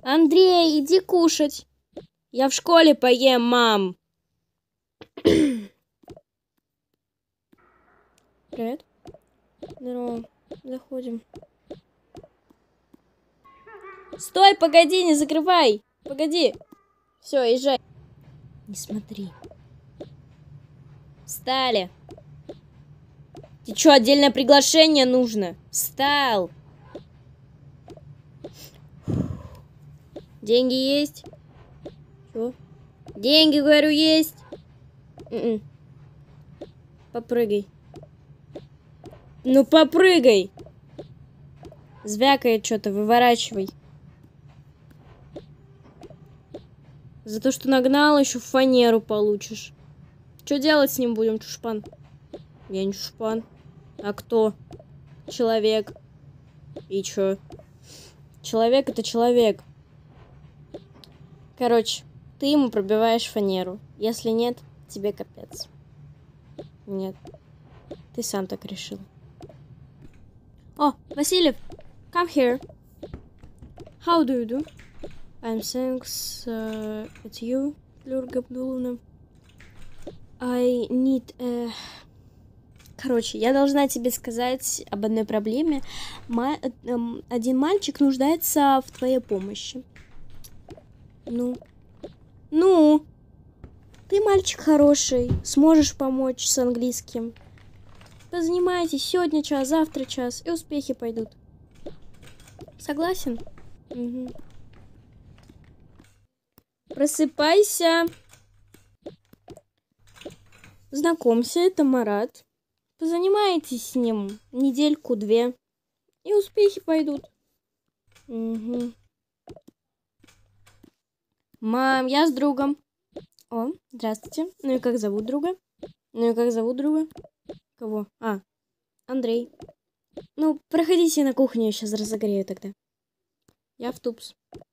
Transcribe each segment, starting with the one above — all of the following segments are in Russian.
Андрей, иди кушать. Я в школе поем, мам. Привет. Здорово. Заходим. Стой, погоди, не закрывай. Погоди. Все, езжай. Не смотри. Встали. Тебе что, отдельное приглашение нужно? Встал. Деньги есть? Чё? Деньги, говорю, есть. Попрыгай. Ну попрыгай. Звякает что-то, выворачивай. За то, что нагнал, еще фанеру получишь. Что делать с ним будем, чушпан? Я не чушпан. А кто? Человек. И чё? Человек это человек. Короче, ты ему пробиваешь фанеру. Если нет, тебе капец. Нет. Ты сам так решил. О, Васильев, come here. How do you do? I'm thanks, it's you, Люрга Абдуловна. I need... Короче, я должна тебе сказать об одной проблеме. Один мальчик нуждается в твоей помощи. Ну? Ты мальчик хороший, сможешь помочь с английским. Позанимайтесь сегодня час, завтра час, и успехи пойдут. Согласен? Угу. Просыпайся. Знакомься, это Марат. Позанимайтесь с ним недельку-две, и успехи пойдут. Угу. Мам, я с другом. О, здравствуйте. Ну и как зовут друга? Кого? А, Андрей. Ну, проходите на кухню, я сейчас разогрею тогда. Я в тупс.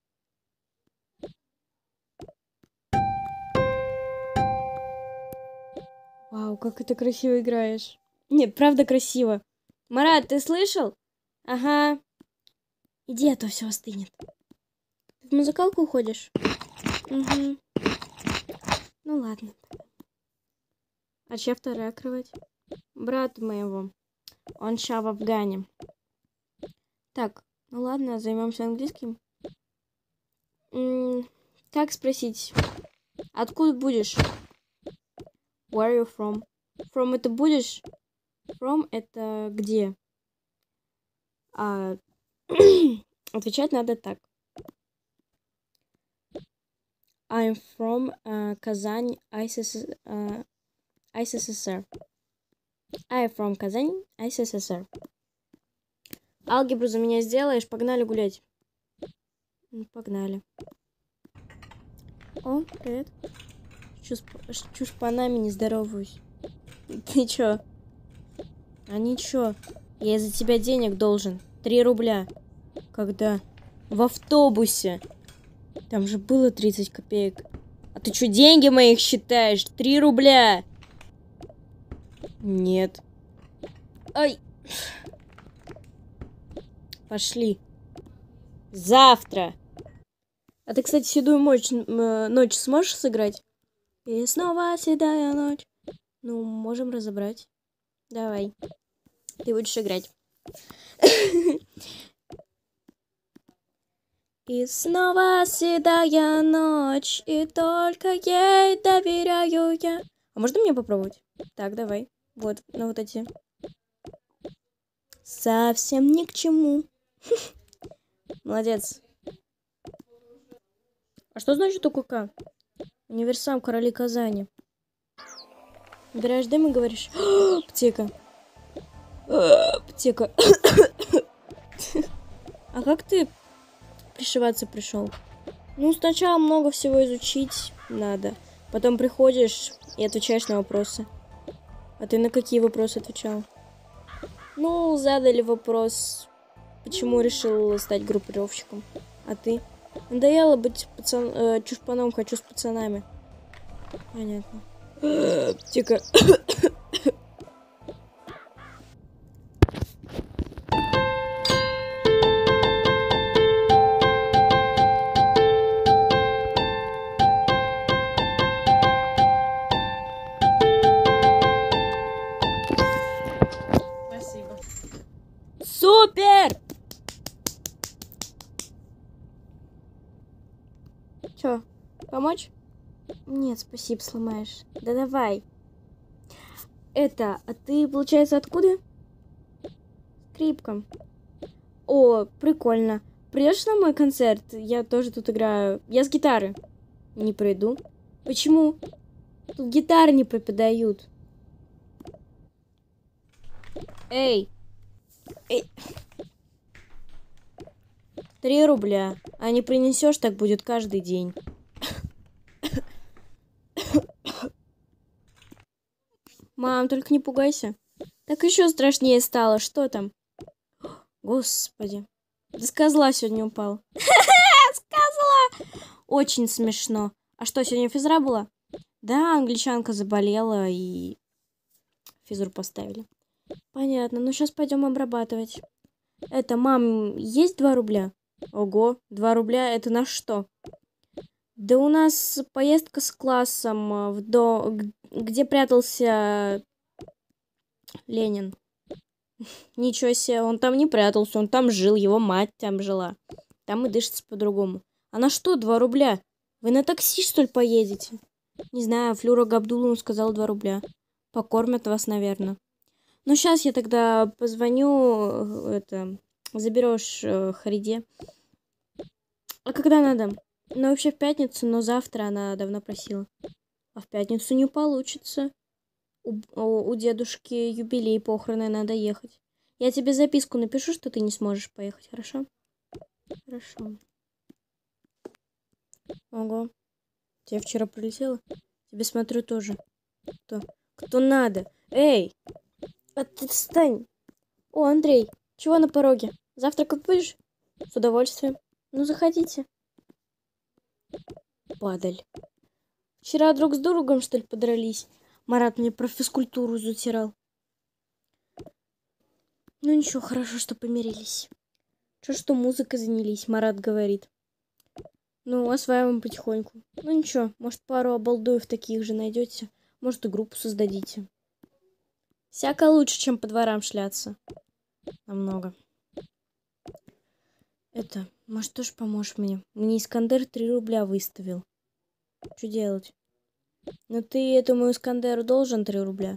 Вау, как это красиво играешь. Нет, правда красиво. Марат, ты слышал? Ага. Иди, а то все остынет. Ты в музыкалку ходишь? Угу. Ну ладно. А чья вторая кровать? Брат моего. Он ща в Афгане. Так, ну ладно, займемся английским. Как спросить? Откуда будешь? Where are you from? From это будешь? From это где? Отвечать надо так. I'm from Казань, ISSR. I'm from Казань, ISSR. Алгебру за меня сделаешь? Погнали гулять. Погнали. О, привет. Чушпанами не здороваюсь. Ты чё? А ничего. Я из-за тебя денег должен. 3 рубля. Когда? В автобусе. Там же было 30 копеек. А ты что, деньги моих считаешь? 3 рубля. Нет. Ай. Пошли. Завтра. А ты, кстати, седую ночь сможешь сыграть? И снова седая ночь. Ну, можем разобрать. Давай. Ты будешь играть. И снова седая ночь, и только ей доверяю я. А можно мне попробовать? Так, давай. Вот, ну вот эти. Совсем ни к чему. Молодец. А что значит УКК? Универсам Короли Казани. Убираешь дым и говоришь: аптека. Аптека. А как ты пришиваться пришел? Ну, сначала много всего изучить надо. Потом приходишь и отвечаешь на вопросы. А ты на какие вопросы отвечал? Ну, задали вопрос, почему решил стать группировщиком. А ты? Надоело быть чушпаном, хочу с пацанами. Понятно. Тихо. Супер! Чё, помочь? Нет, спасибо, сломаешь. Да давай. Это, а ты, получается, откуда? Скрипка. О, прикольно. Придешь на мой концерт? Я тоже тут играю. Я с гитары. Не приду. Почему? Тут гитары не преподают. Эй. Эй. 3 рубля. А не принесешь, так будет каждый день. Мам, только не пугайся. Так еще страшнее стало. Что там? Господи. Да с козла сегодня упал. С козла! Очень смешно. А что, сегодня физра была? Да, англичанка заболела и физру поставили. Понятно. Ну, сейчас пойдем обрабатывать. Это, мам, есть 2 рубля? Ого, 2 рубля это на что? Да у нас поездка с классом где прятался Ленин. Ничего себе, он там не прятался, он там жил, его мать там жила. Там и дышится по-другому. А на что 2 рубля? Вы на такси, что ли, поедете? Не знаю, Флюра Габдуловна сказала 2 рубля. Покормят вас, наверное. Ну, сейчас я тогда позвоню, заберешь Хариде. А когда надо? Ну, вообще в пятницу, но завтра она давно просила. А в пятницу не получится. У дедушки юбилей, похороны, надо ехать. Я тебе записку напишу, что ты не сможешь поехать, хорошо? Хорошо. Ого. Тебе вчера прилетело? Тебе, смотрю, тоже. Кто надо? Эй! А ты встань! О, Андрей, чего на пороге? Завтракать будешь? С удовольствием. Ну, заходите. Падаль. Вчера друг с другом, что ли, подрались? Марат мне про физкультуру затирал. Ну ничего, хорошо, что помирились. Что музыкой занялись, Марат говорит. Ну, осваиваем потихоньку. Ну ничего, может, пару обалдуев таких же найдете. Может, и группу создадите. Всяко лучше, чем по дворам шляться. Намного. Это, может, тоже поможешь мне? Мне Искандер 3 рубля выставил. Что делать? Ну, ты этому Искандеру должен 3 рубля.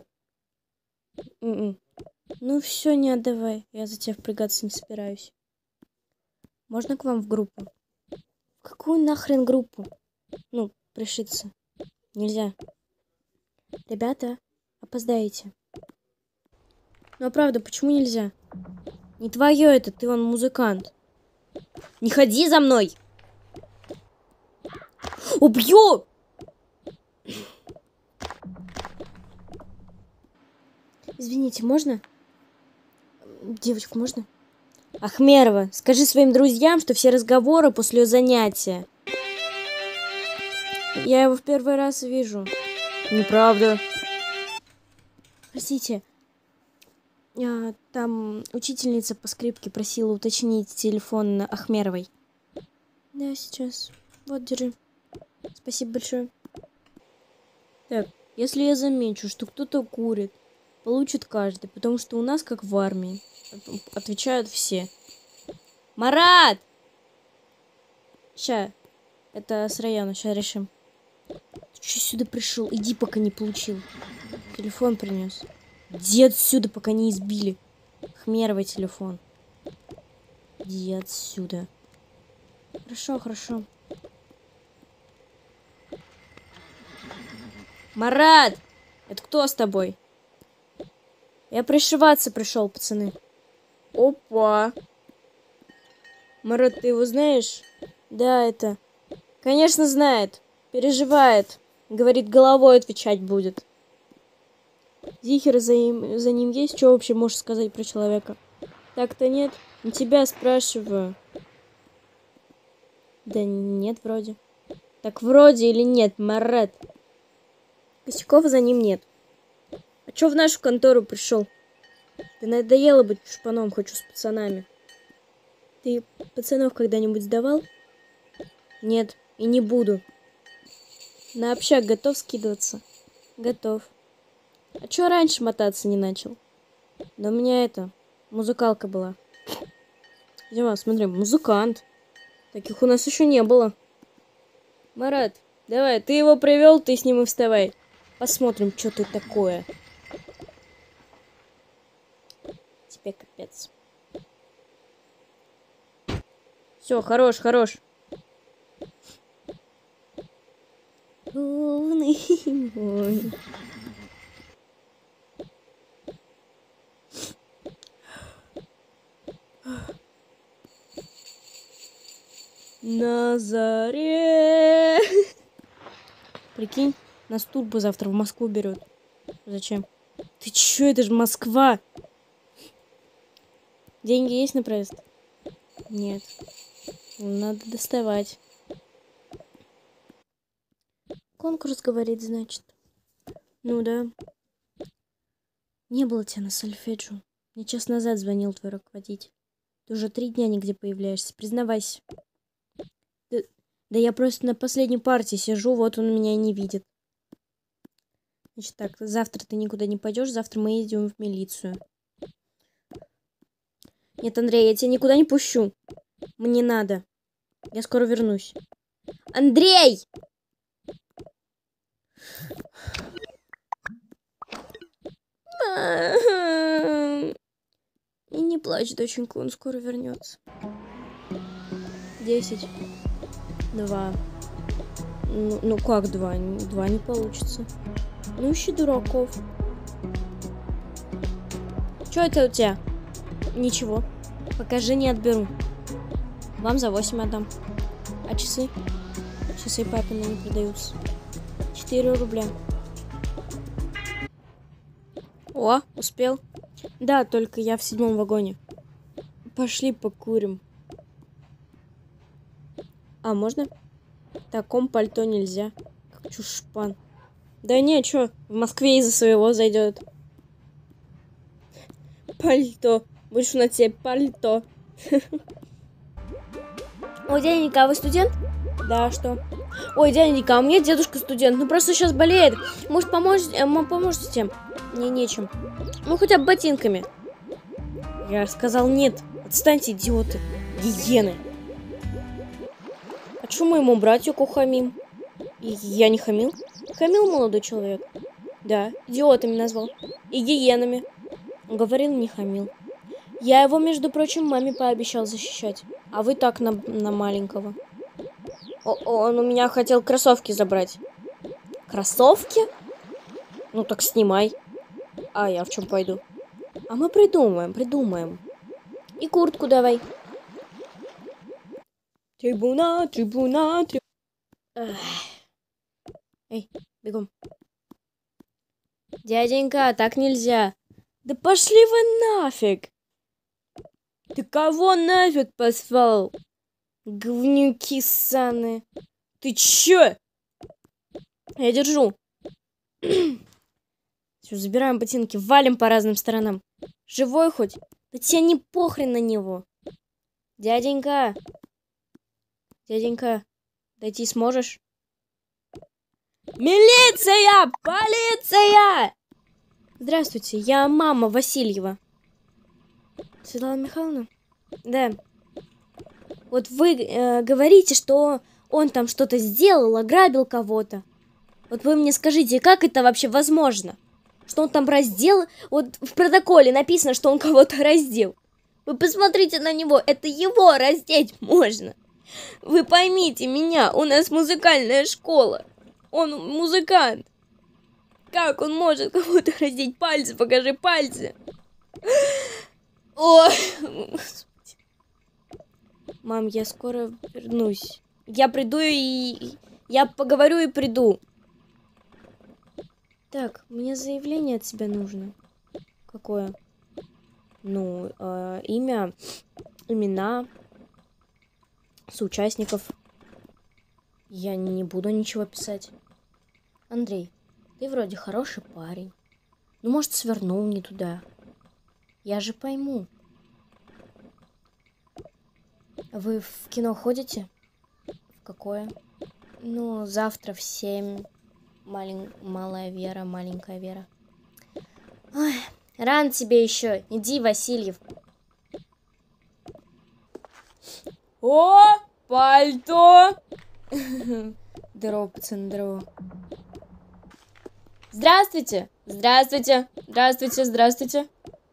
Ну, все, не отдавай. Я за тебя впрягаться не собираюсь. Можно к вам в группу? В какую нахрен группу? Ну, пришиться. Нельзя. Ребята, опоздаете. Ну, а правда, почему нельзя? Не твое это, ты он музыкант. Не ходи за мной! Убью! Извините, можно? Девочку, можно? Ахмерова, скажи своим друзьям, что все разговоры после занятия. Я его в первый раз вижу. Неправда. Простите. Там учительница по скрипке просила уточнить телефон Ахмеровой. Да, сейчас. Вот, держи. Спасибо большое. Так, если я замечу, что кто-то курит, получит каждый, потому что у нас, как в армии, отвечают все. Марат! Ща. Это с района, ща решим. Ты что сюда пришел? Иди, пока не получил. Телефон принес. Иди отсюда, пока не избили. Хмеровый телефон. Иди отсюда. Хорошо, хорошо. Марат! Это кто с тобой? Я пришиваться пришел, пацаны. Опа. Марат, ты его знаешь? Да, это... Конечно, знает. Переживает. Говорит, головой отвечать будет. Зихер за ним есть? Что вообще можешь сказать про человека? Так-то нет. У тебя спрашиваю. Да нет, вроде. Так вроде или нет, Марат? Косяков за ним нет. А чё в нашу контору пришел? Ты надоело быть шпаном, хочу с пацанами. Ты пацанов когда-нибудь сдавал? Нет, и не буду. На общак готов скидываться? Готов. А чё раньше мотаться не начал? Да у меня это, музыкалка была. Дима, смотри, музыкант. Таких у нас еще не было. Марат, давай, ты его привел, ты с ним и вставай. Посмотрим, что ты такое. Тебе капец. Все, хорош, хорош. Умный мой. На заре. Прикинь, нас турбо завтра в Москву берет. Зачем? Ты чё, это же Москва. Деньги есть на проезд? Нет. Надо доставать. Конкурс, говорит, значит. Ну да. Не было тебя на сольфеджио. Мне час назад звонил твой руководитель. Ты уже 3 дня нигде появляешься. Признавайся. Да я просто на последней партии сижу, вот он меня и не видит. Значит так, завтра ты никуда не пойдешь, завтра мы идем в милицию. Нет, Андрей, я тебя никуда не пущу. Мне надо. Я скоро вернусь. Андрей! И не плачь, доченька, он скоро вернется. 10. 2. Ну как 2? 2 не получится. Ну ищи дураков. Что это у тебя? Ничего. Покажи, не отберу. Вам за 8 отдам. А часы? Часы папины не продаются. 4 рубля. О, успел. Да, только я в 7 вагоне. Пошли покурим. А, можно? В таком пальто нельзя. Как чушпан. Да не, чё, в Москве из-за своего зайдет. Пальто. Будешь на тебе пальто. Ой, дяденька, а вы студент? Да, что? Ой, дяденька, а у меня дедушка студент. Ну просто сейчас болеет. Может, поможете тем? Мне нечем. Ну, хотя бы ботинками. Я сказал нет. Отстаньте, идиоты. Гиены. А чё моему братику хамим? Я не хамил. Хамил молодой человек. Да, идиотами назвал. И гиенами. Говорил, не хамил. Я его, между прочим, маме пообещал защищать. А вы так на маленького. Он у меня хотел кроссовки забрать. Кроссовки? Ну так снимай. А я в чем пойду? А мы придумаем. И куртку давай. Трибуна. Эй, бегом. Дяденька, так нельзя. Да пошли вы нафиг. Ты кого нафиг позвал? Говнюки ссаные. Ты чё? Я держу. Все, забираем ботинки, валим по разным сторонам. Живой хоть? Да тебе не похрен на него. Дяденька. Дяденька, дойти сможешь? Милиция! Полиция! Здравствуйте, я мама Васильева. Светлана Михайловна? Да. Вот вы говорите, что он там что-то сделал, ограбил кого-то. Вот вы мне скажите, как это вообще возможно? Что он там раздел? Вот в протоколе написано, что он кого-то раздел. Вы посмотрите на него, это его раздеть можно. Вы поймите меня, у нас музыкальная школа. Он музыкант. Как он может кого-то раздеть? Пальцы, покажи пальцы. Ой. Мам, я скоро вернусь. Я приду и... Я поговорю и приду. Так, мне заявление от тебя нужно. Какое? Ну, имя, имена, соучастников. Я не буду ничего писать. Андрей, ты вроде хороший парень. Ну, может, свернул не туда. Я же пойму. Вы в кино ходите? В какое? Ну, завтра в 7. Малая Вера, маленькая Вера. Ой, рано тебе еще. Иди, Васильев. О, пальто! Здорово, пацаны, здорово. Здравствуйте! Здравствуйте! Здравствуйте, здравствуйте.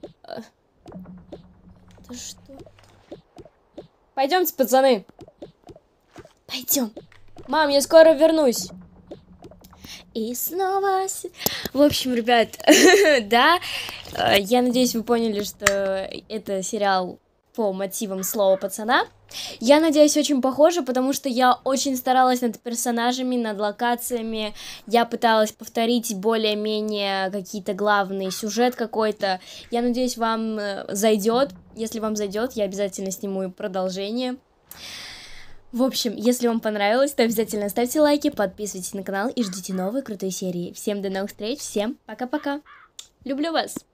Это что? Пойдемте, пацаны. Пойдем. Мам, я скоро вернусь. И снова... В общем, ребят, да, я надеюсь, вы поняли, что это сериал по мотивам слова пацана. Я надеюсь, очень похоже, потому что я очень старалась над персонажами, над локациями. Я пыталась повторить более-менее какие-то главный сюжет какой-то. Я надеюсь, вам зайдет. Если вам зайдет, я обязательно сниму продолжение. В общем, если вам понравилось, то обязательно ставьте лайки, подписывайтесь на канал и ждите новые крутые серии. Всем до новых встреч, всем пока-пока. Люблю вас!